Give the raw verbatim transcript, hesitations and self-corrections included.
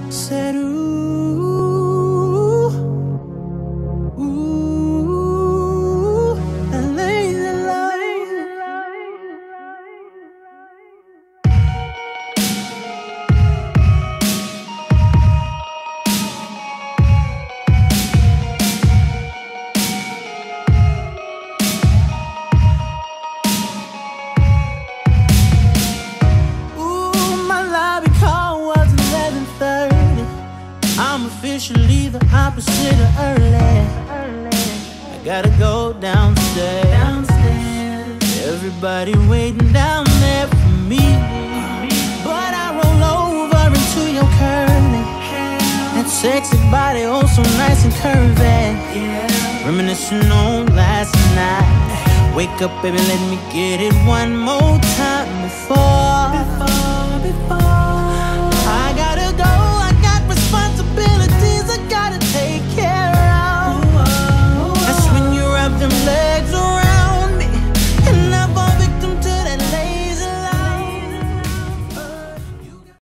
Said ooh, ooh, that lazy love. Ooh, my lobby call was eleven thirty. I'm officially the opposite of early. I gotta go downstairs. downstairs. Everybody waiting down there for me. But I roll over into your curly. That sexy body, oh so nice and curvy. Reminiscing on last night. Wake up, baby, let me get it one more time before